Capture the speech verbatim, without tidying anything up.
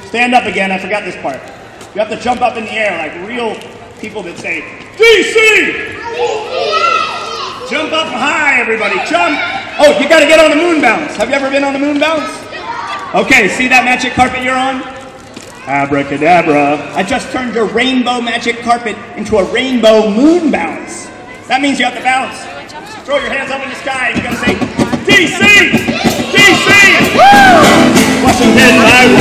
stand up again. I forgot this part. You have to jump up in the air like real people that say, D C! Jump up high, everybody. Jump. Oh, you got to get on the moon bounce. Have you ever been on the moon bounce? Okay, see that magic carpet you're on? Abracadabra. I just turned your rainbow magic carpet into a rainbow moon bounce. That means you have to bounce. Throw your hands up in the sky and you're going to say, D C! D C! Woo! Washington, I